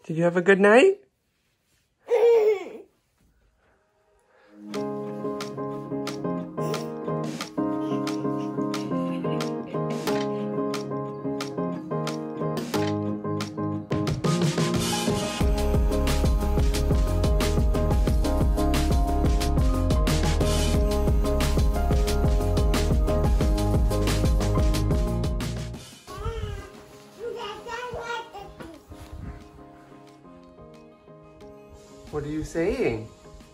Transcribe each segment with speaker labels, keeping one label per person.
Speaker 1: Did you have a good night? What are you saying?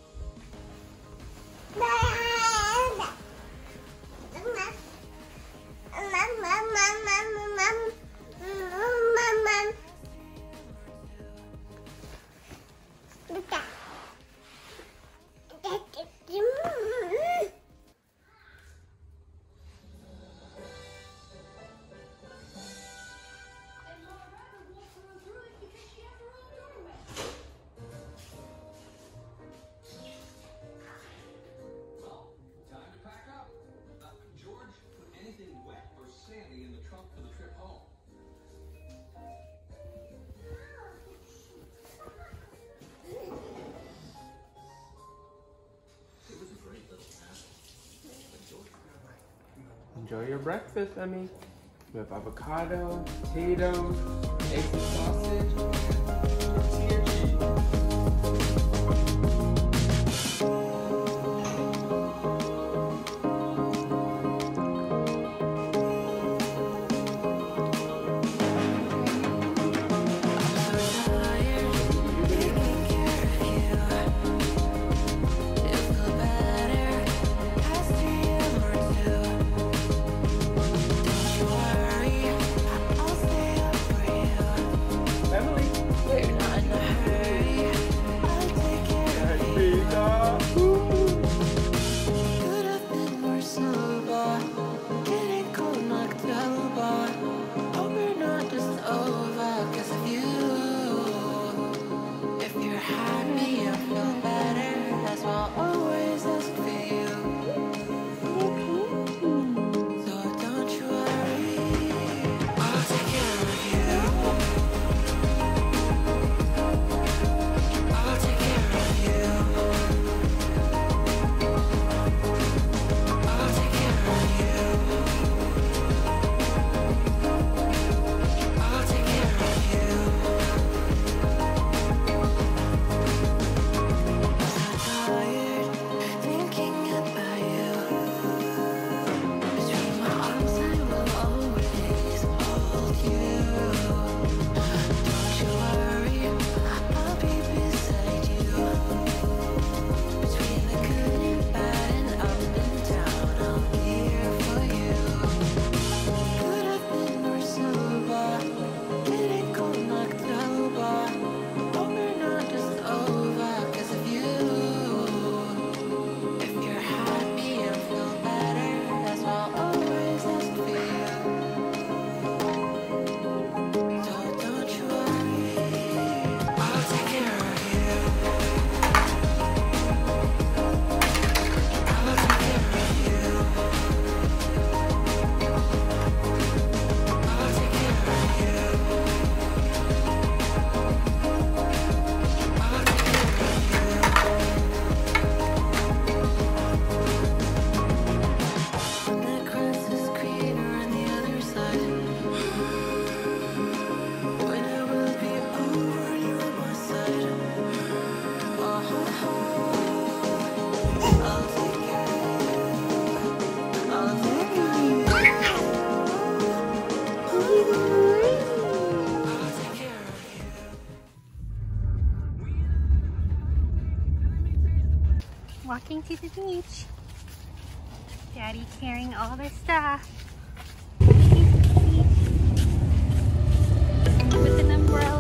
Speaker 1: Enjoy your breakfast, Emmy. We have avocado, potatoes, eggs and sausage, and tortilla cheese.
Speaker 2: Walking to the beach. Daddy carrying all the stuff. With an umbrella.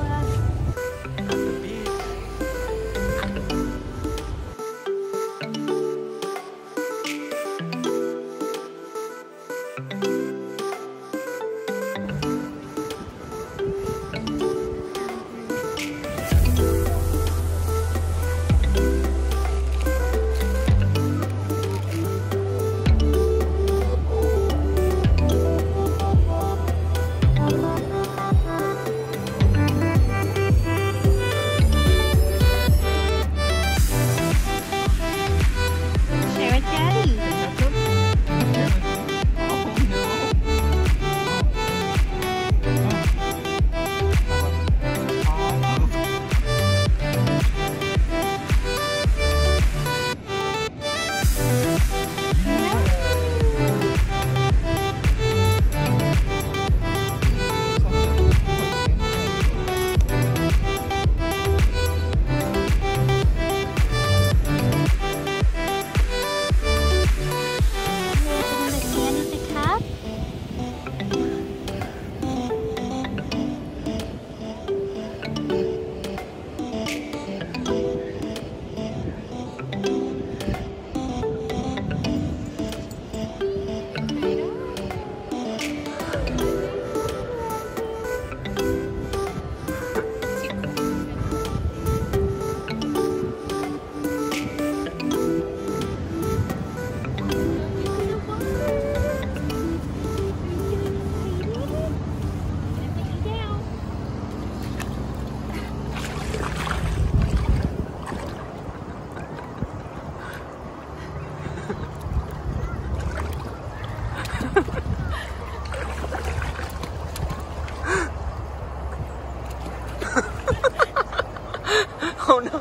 Speaker 1: Oh no.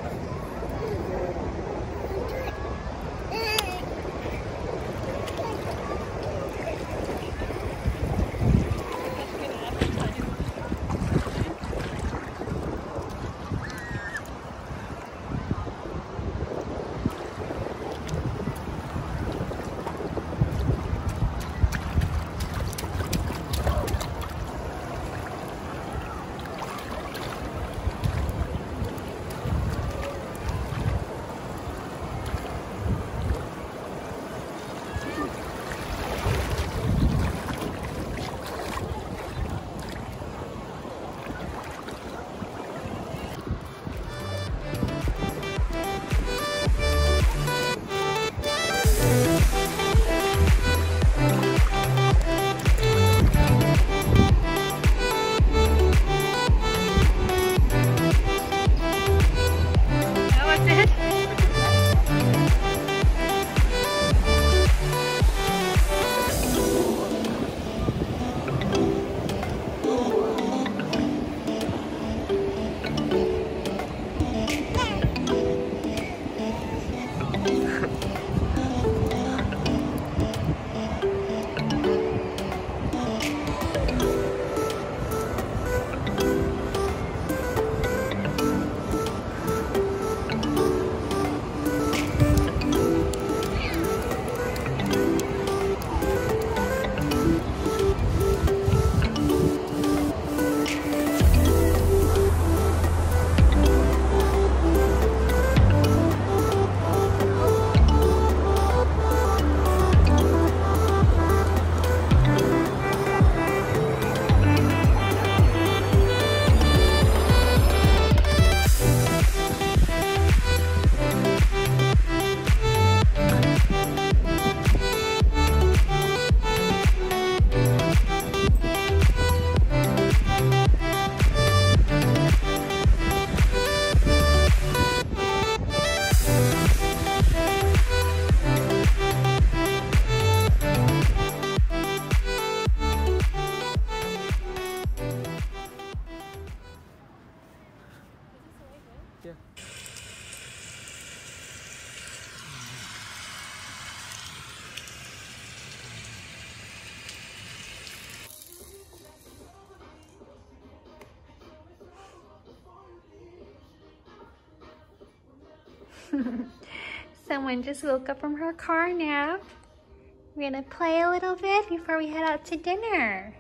Speaker 2: Someone just woke up from her car nap. We're gonna play a little bit before we head out to dinner.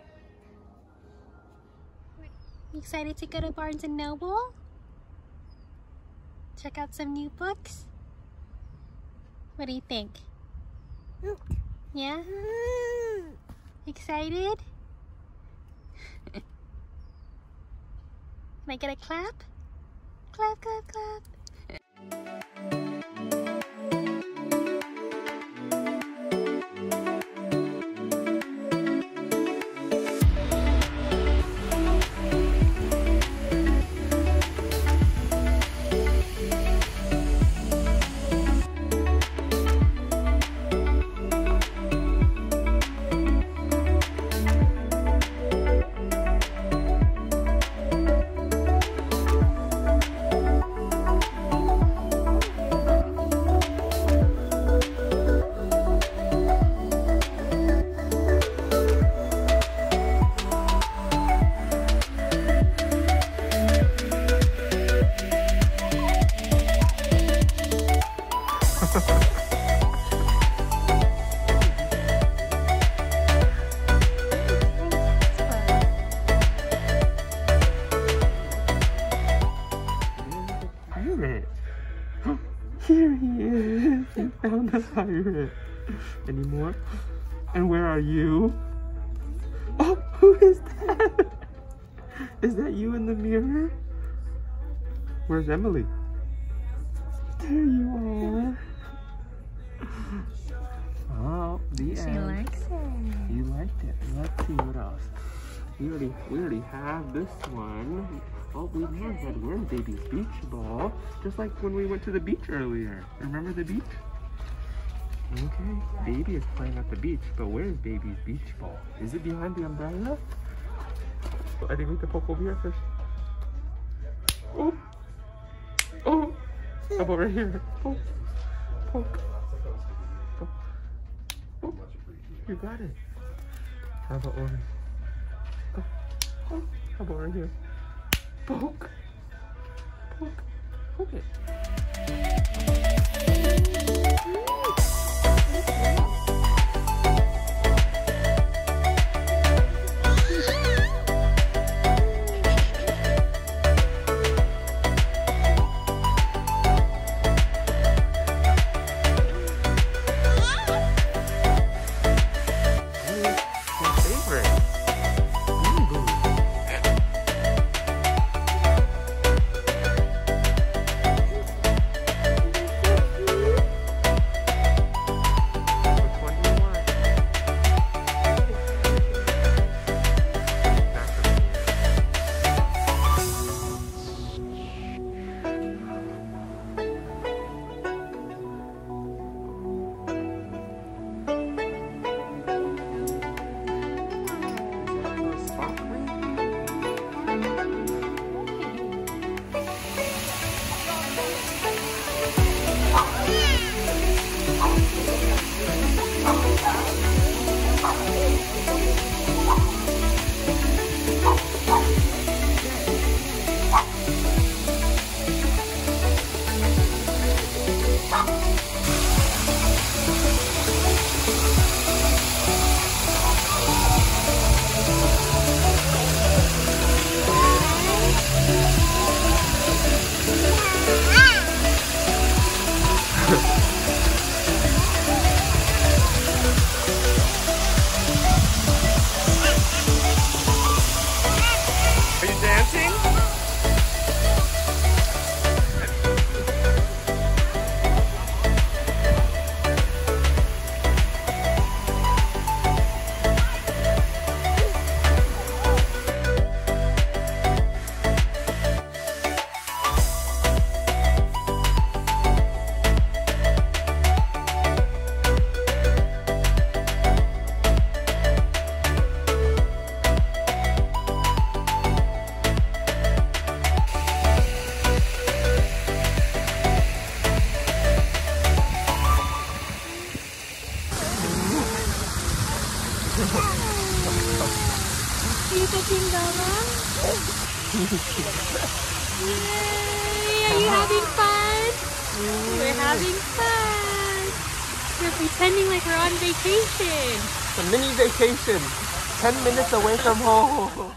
Speaker 2: You excited to go to Barnes & Noble? Check out some new books? What do you think? Yeah? Excited? Can I get a clap? Clap, clap, clap.
Speaker 1: Here he is. He found the pirate. Any more? And where are you? Oh, who is that? Is that you in the mirror? Where's Emily? There you are. Oh, the end.
Speaker 2: She likes it.
Speaker 1: You liked it. Let's see what else. We already have this one. Oh, we never had where's Baby's beach ball? Just like when we went to the beach earlier. Remember the beach? Okay, Baby is playing at the beach, but where's Baby's beach ball? Is it behind the umbrella? I think we have to poke over here first. Oh, How about right here? Poke. Poke. Poke. Poke. You got it. How about over here? Go. Poke. How about right here? Poke. Poke. Poke it.
Speaker 2: You ketinggalan? Yay! Are you having fun? We're having fun. We're pretending like we're on vacation.
Speaker 1: It's a mini vacation. 10 minutes away from home.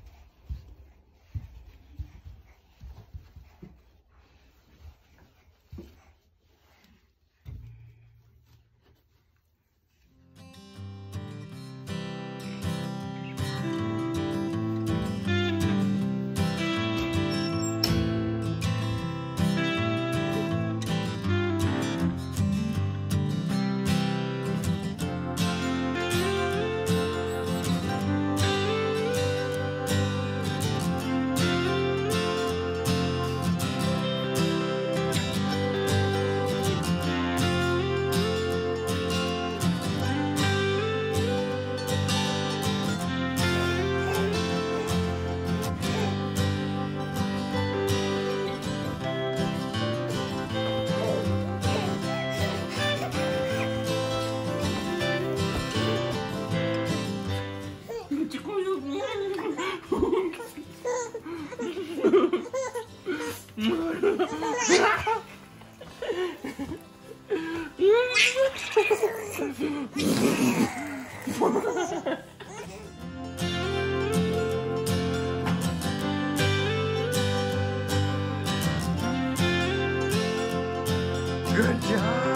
Speaker 1: Good job.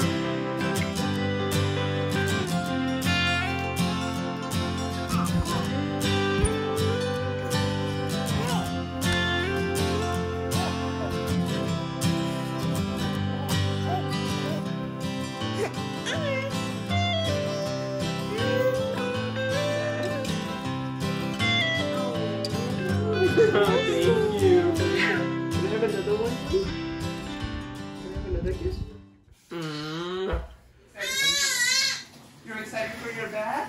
Speaker 1: Thank you. Can I have another one, please? Can I have another kiss? You're excited for your bath?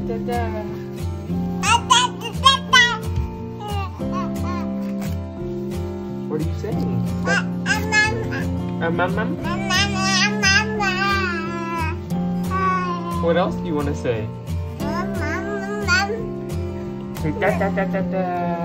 Speaker 1: da, da. What are you saying? Mum. What else do you want to say? Say da da da da da.